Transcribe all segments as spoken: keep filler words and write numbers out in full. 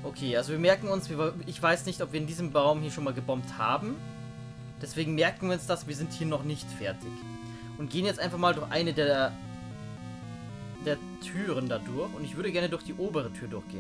Okay, also wir merken uns, ich weiß nicht, ob wir in diesem Baum hier schon mal gebombt haben. Deswegen merken wir uns das, wir sind hier noch nicht fertig. Und gehen jetzt einfach mal durch eine der, der Türen da durch. Und ich würde gerne durch die obere Tür durchgehen.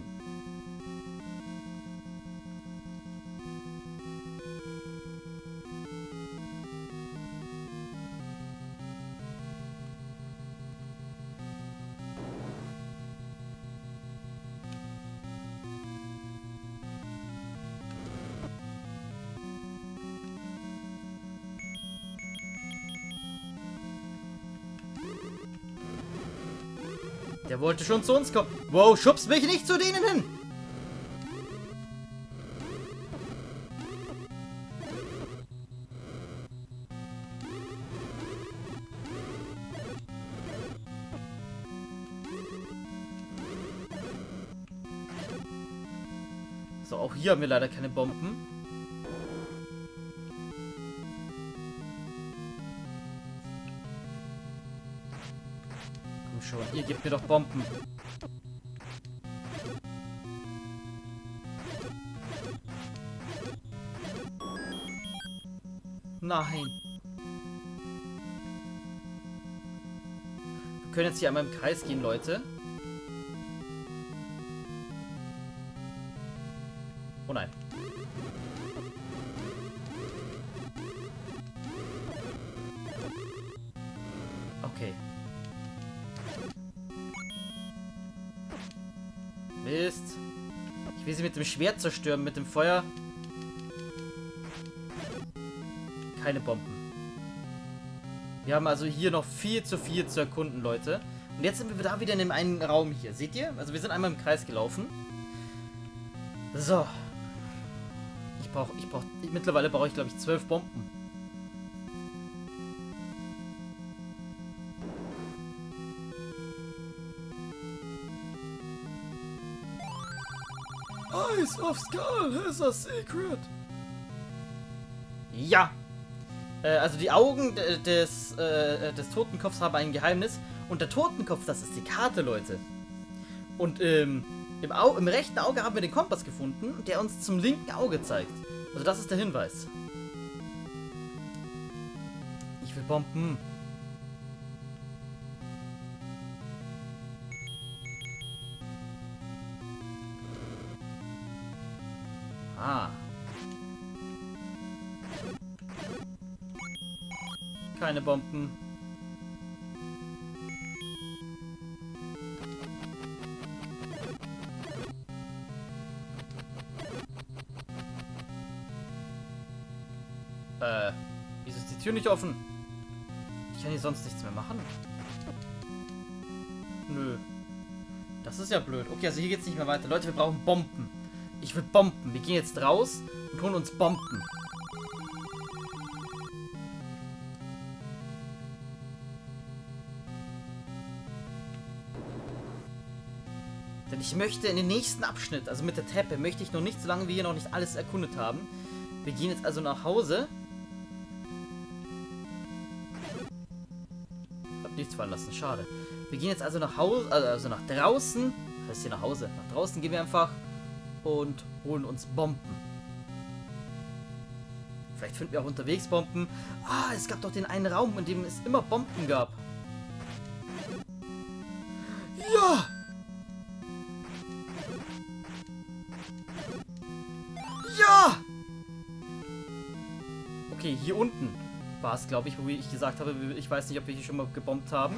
Der wollte schon zu uns kommen. Wow, schubst mich nicht zu denen hin. So, auch hier haben wir leider keine Bomben. Schon. Ihr gebt mir doch Bomben. Nein. Wir können jetzt hier einmal im Kreis gehen, Leute. Oh nein. Okay. Mist. Ich will sie mit dem Schwert zerstören, mit dem Feuer. Keine Bomben. Wir haben also hier noch viel zu viel zu erkunden, Leute. Und jetzt sind wir da wieder in dem einen Raum hier. Seht ihr? Also wir sind einmal im Kreis gelaufen. So. Ich brauche, ich brauche, mittlerweile brauche ich, glaube ich, zwölf Bomben. Eyes of Skull has a secret. Ja. Äh, also die Augen des, äh, des Totenkopfs haben ein Geheimnis. Und der Totenkopf, das ist die Karte, Leute. Und ähm, im, Au im rechten Auge haben wir den Kompass gefunden, der uns zum linken Auge zeigt. Also das ist der Hinweis. Ich will Bomben. Ah. Keine Bomben. Äh, wieso ist die Tür nicht offen? Ich kann hier sonst nichts mehr machen. Nö. Das ist ja blöd. Okay, also hier geht's nicht mehr weiter. Leute, wir brauchen Bomben. Ich will Bomben. Wir gehen jetzt raus und holen uns Bomben. Denn ich möchte in den nächsten Abschnitt, also mit der Treppe, möchte ich noch nicht, solange wir hier noch nicht alles erkundet haben. Wir gehen jetzt also nach Hause. Ich hab nichts fallen lassen, schade. Wir gehen jetzt also nach Hause, also nach draußen. Was heißt hier nach Hause? Nach draußen gehen wir einfach und holen uns Bomben. Vielleicht finden wir auch unterwegs Bomben. Ah, es gab doch den einen Raum, in dem es immer Bomben gab. Ja! Ja! Okay, hier unten war es, glaube ich, wo ich gesagt habe, ich weiß nicht, ob wir hier schon mal gebombt haben.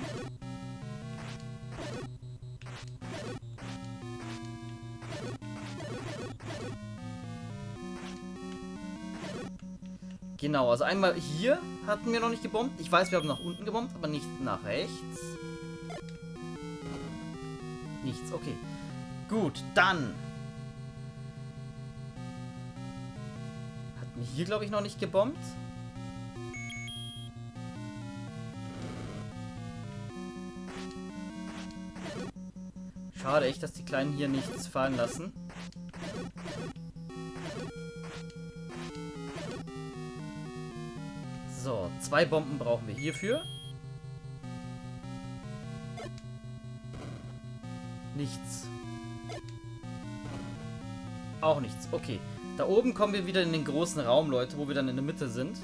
Genau, also einmal hier hatten wir noch nicht gebombt. Ich weiß, wir haben nach unten gebombt, aber nicht nach rechts. Nichts, okay. Gut, dann hatten wir hier, glaube ich, noch nicht gebombt. Schade echt, dass die Kleinen hier nichts fallen lassen. So, zwei Bomben brauchen wir hierfür. Nichts. Auch nichts. Okay. Da oben kommen wir wieder in den großen Raum, Leute, wo wir dann in der Mitte sind.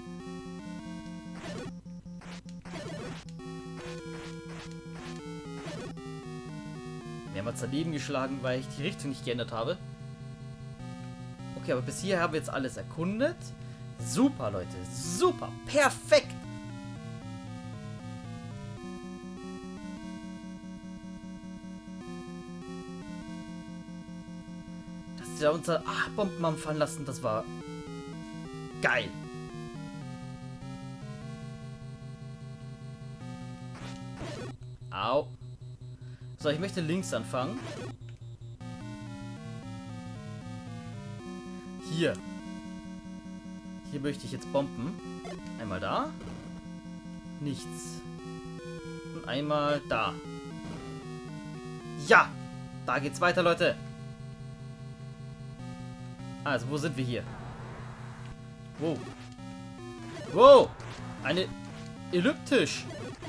Mehrmals daneben geschlagen, weil ich die Richtung nicht geändert habe. Okay, aber bis hier haben wir jetzt alles erkundet. Super, Leute. Super. Perfekt. Dass sie da unser ach, Bomben haben fallen lassen, das war geil. Au. So, ich möchte links anfangen. Hier. Hier möchte ich jetzt bomben. Einmal da. Nichts. Und einmal da. Ja! Da geht's weiter, Leute. Also, wo sind wir hier? Wow. Wow! Eine Elliptisch.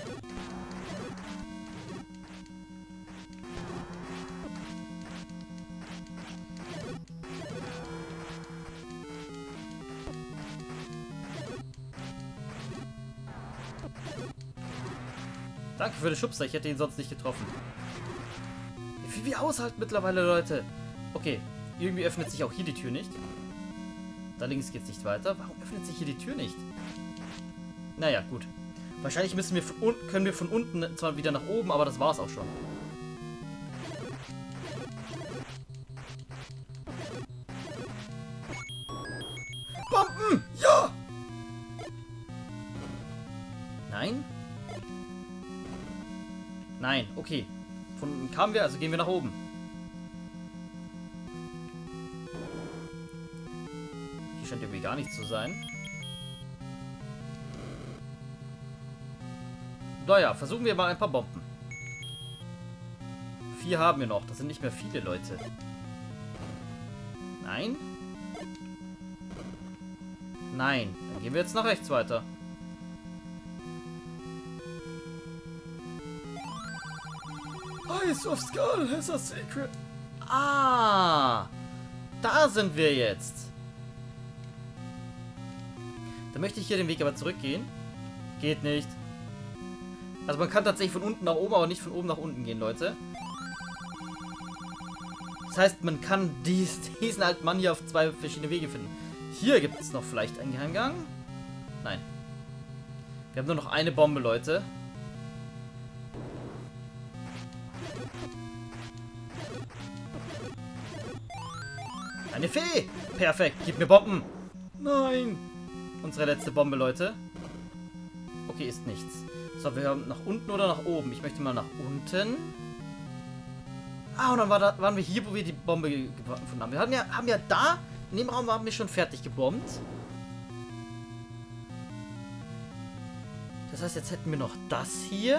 Danke für den Schubser, ich hätte ihn sonst nicht getroffen. Wie viel wir aushalten mittlerweile, Leute. Okay, irgendwie öffnet sich auch hier die Tür nicht. Da links geht es nicht weiter. Warum öffnet sich hier die Tür nicht? Naja, gut. Wahrscheinlich müssen wir von unten, können wir von unten zwar wieder nach oben, aber das war's auch schon. Bomben! Ja! Nein? Nein, okay. Von unten kamen wir, also gehen wir nach oben. Hier scheint irgendwie gar nichts zu sein. Naja, versuchen wir mal ein paar Bomben. Vier haben wir noch. Das sind nicht mehr viele Leute. Nein? Nein. Dann gehen wir jetzt nach rechts weiter. Eyes of Skull has a secret. Ah! Da sind wir jetzt. Dann möchte ich hier den Weg aber zurückgehen. Geht nicht. Also man kann tatsächlich von unten nach oben, aber nicht von oben nach unten gehen, Leute. Das heißt, man kann dies, diesen alten Mann hier auf zwei verschiedene Wege finden. Hier gibt es noch vielleicht einen Geheimgang. Nein. Wir haben nur noch eine Bombe, Leute. Eine Fee! Perfekt, gib mir Bomben! Nein! Unsere letzte Bombe, Leute. Okay, ist nichts. So, wir haben nach unten oder nach oben? Ich möchte mal nach unten. Ah, und dann war da, waren wir hier, wo wir die Bombe ge gefunden haben. Wir haben ja, haben ja da, in dem Raum haben wir schon fertig gebombt. Das heißt, jetzt hätten wir noch das hier.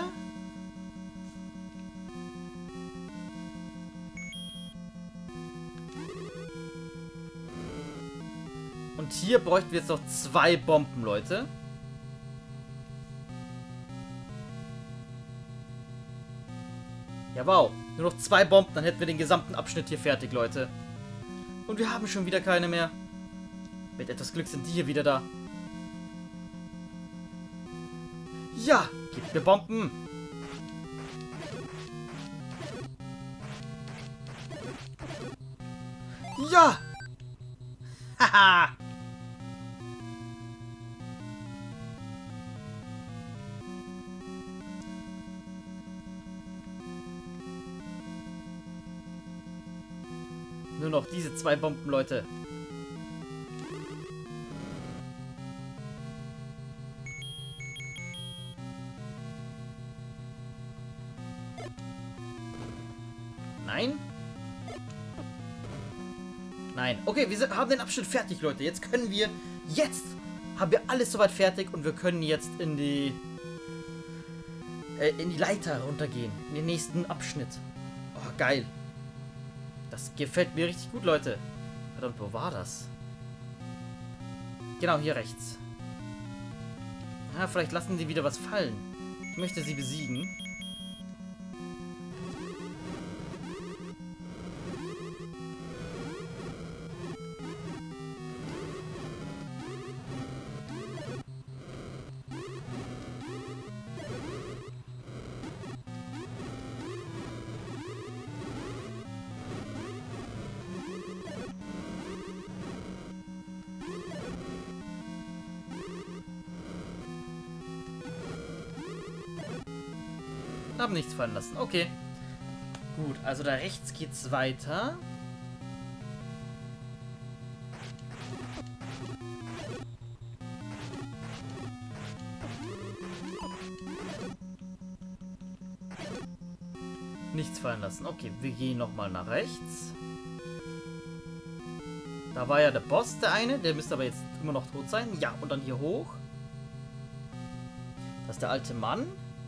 Und hier bräuchten wir jetzt noch zwei Bomben, Leute. Ja, wow. Nur noch zwei Bomben, dann hätten wir den gesamten Abschnitt hier fertig, Leute. Und wir haben schon wieder keine mehr. Mit etwas Glück sind die hier wieder da. Ja, gib mir Bomben. Ja! Haha! Nur noch diese zwei Bomben, Leute. Nein? Nein. Okay, wir haben den Abschnitt fertig, Leute. Jetzt können wir... Jetzt haben wir alles soweit fertig und wir können jetzt in die... Äh, in die Leiter runtergehen. In den nächsten Abschnitt. Oh, geil. Das gefällt mir richtig gut, Leute. Verdammt, wo war das? Genau, hier rechts. Ah, vielleicht lassen sie wieder was fallen. Ich möchte sie besiegen. haben nichts fallen lassen. Okay. Gut, also da rechts geht's weiter. Nichts fallen lassen. Okay, wir gehen nochmal nach rechts. Da war ja der Boss, der eine. Der müsste aber jetzt immer noch tot sein. Ja, und dann hier hoch. Das ist der alte Mann.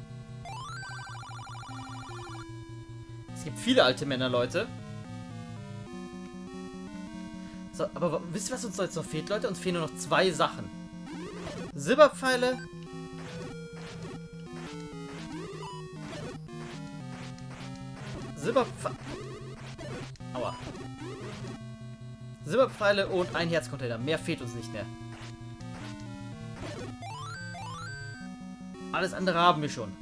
Es gibt viele alte Männer, Leute. So, aber wisst ihr, was uns jetzt noch fehlt, Leute? Uns fehlen nur noch zwei Sachen. Silberpfeile. Silberpfeile. Aua. Silberpfeile und ein Herzcontainer. Mehr fehlt uns nicht mehr. Alles andere haben wir schon.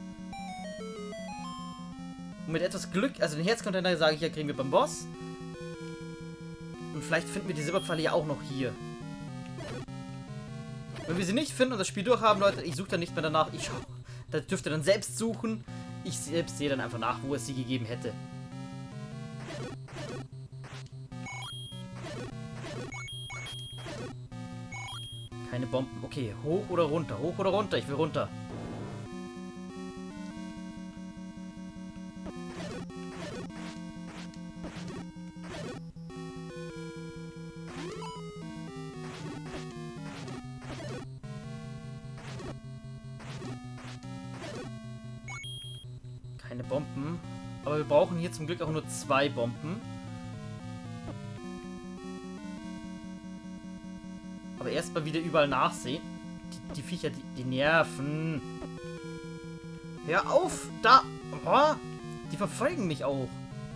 Und mit etwas Glück, also den Herzcontainer, sage ich ja, kriegen wir beim Boss. Und vielleicht finden wir die Silberpfeile ja auch noch hier. Wenn wir sie nicht finden und das Spiel durchhaben, Leute, ich suche dann nicht mehr danach. Ich das dürft ihr dann selbst suchen. Ich selbst sehe dann einfach nach, wo es sie gegeben hätte. Keine Bomben. Okay, hoch oder runter? Hoch oder runter? Ich will runter. Keine Bomben. Aber wir brauchen hier zum Glück auch nur zwei Bomben. Aber erstmal wieder überall nachsehen. Die, die Viecher, die, die nerven. Hör auf! Da! Oh, die verfolgen mich auch.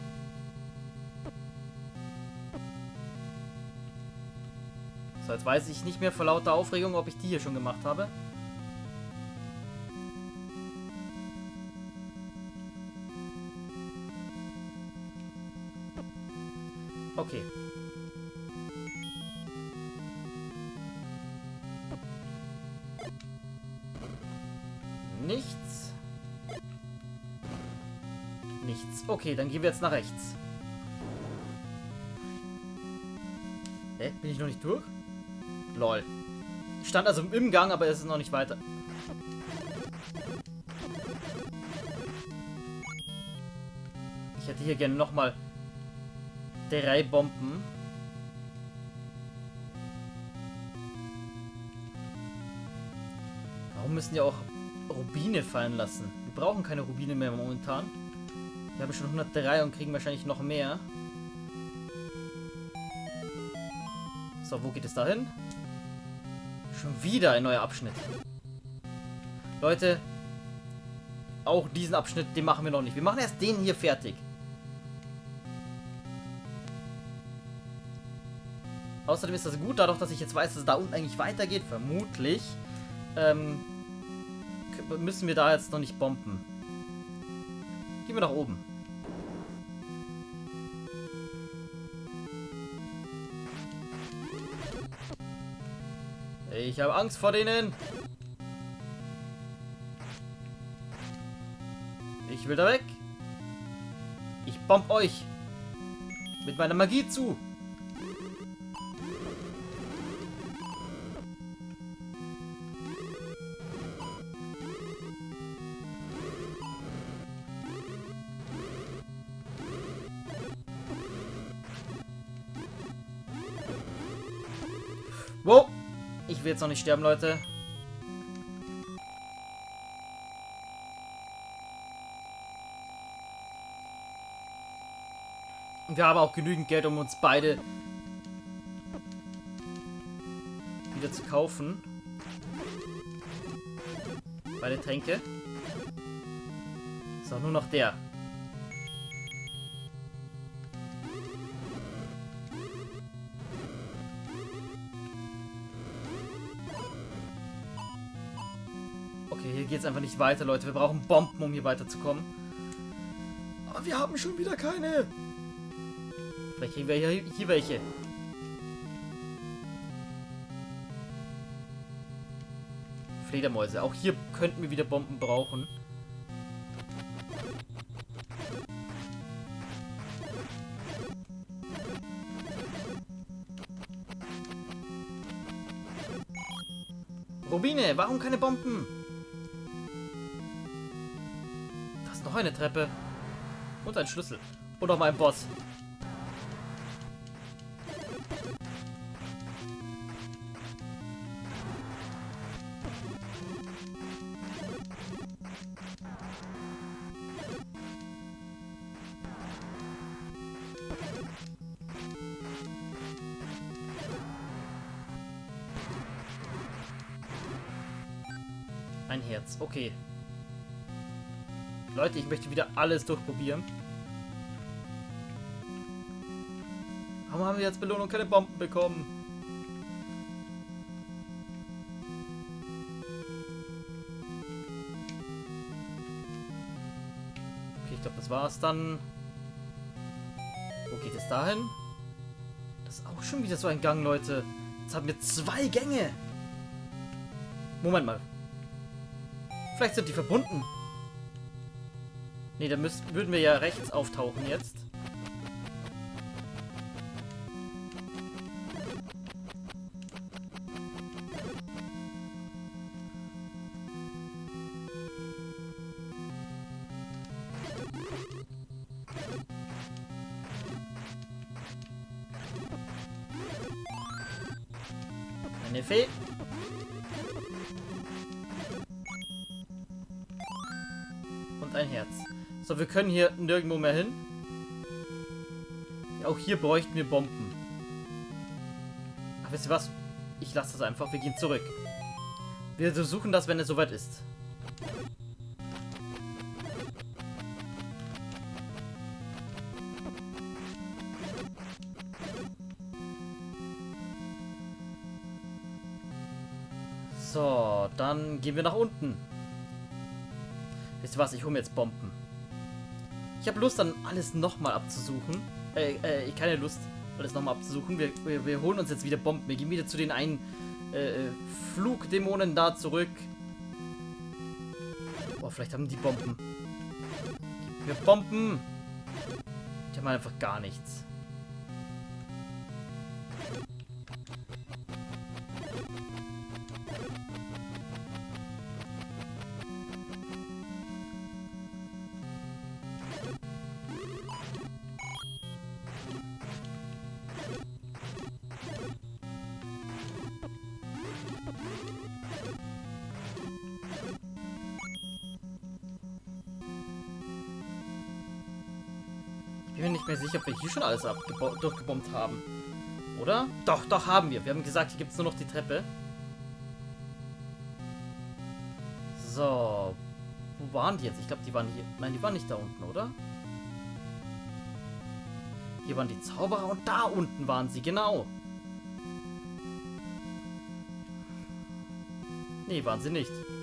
So, jetzt weiß ich nicht mehr vor lauter Aufregung, ob ich die hier schon gemacht habe. Okay. Nichts. Nichts. Okay, dann gehen wir jetzt nach rechts. Hä? Bin ich noch nicht durch? Lol. Ich stand also im Gang, aber es ist noch nicht weiter. Ich hätte hier gerne nochmal drei Bomben. Warum müssen ja auch Rubine fallen lassen? Wir brauchen keine Rubine mehr momentan. Wir haben schon hundertdrei und kriegen wahrscheinlich noch mehr. So, wo geht es dahin? Schon wieder ein neuer Abschnitt. Leute, auch diesen Abschnitt, den machen wir noch nicht. Wir machen erst den hier fertig. Außerdem ist das gut, dadurch, dass ich jetzt weiß, dass es da unten eigentlich weitergeht, vermutlich, ähm, müssen wir da jetzt noch nicht bomben. Gehen wir nach oben. Ich habe Angst vor denen. Ich will da weg. Ich bomb euch mit meiner Magie zu. Wow. Ich will jetzt noch nicht sterben, Leute. Und wir haben auch genügend Geld, um uns beide wieder zu kaufen. Beide Tränke. So, nur noch der. Okay, hier geht es einfach nicht weiter, Leute. Wir brauchen Bomben, um hier weiterzukommen. Aber wir haben schon wieder keine. Vielleicht kriegen wir hier, hier welche. Fledermäuse. Auch hier könnten wir wieder Bomben brauchen. Rubine, warum keine Bomben? Da ist noch eine Treppe. Und ein Schlüssel. Und noch mal ein Boss. Ein Herz, okay. Leute, ich möchte wieder alles durchprobieren. Warum haben wir jetzt Belohnung keine Bomben bekommen? Okay, ich glaube, das war's dann. Wo geht es dahin? Das ist auch schon wieder so ein Gang, Leute. Jetzt haben wir zwei Gänge. Moment mal. Vielleicht sind die verbunden. Ne, da müssten, würden wir ja rechts auftauchen jetzt. Eine Fee. Und ein Herz. So, wir können hier nirgendwo mehr hin. Ja, auch hier bräuchten wir Bomben. Ach, wisst ihr was? Ich lasse das einfach. Wir gehen zurück. Wir suchen das, wenn es soweit ist. So, dann gehen wir nach unten. Wisst ihr was? Ich hole mir jetzt Bomben. Ich habe Lust, dann alles nochmal abzusuchen. Äh, äh, keine Lust, alles nochmal abzusuchen. Wir, wir, wir holen uns jetzt wieder Bomben. Wir gehen wieder zu den einen äh, Flugdämonen da zurück. Boah, vielleicht haben die Bomben. Gib mir Bomben. Die haben einfach gar nichts. Ich bin mir nicht mehr sicher, ob wir hier schon alles durchgebombt haben. Oder? Doch, doch haben wir. Wir haben gesagt, hier gibt es nur noch die Treppe. So. Wo waren die jetzt? Ich glaube, die waren hier. Nein, die waren nicht da unten, oder? Hier waren die Zauberer und da unten waren sie, genau. Nee, waren sie nicht.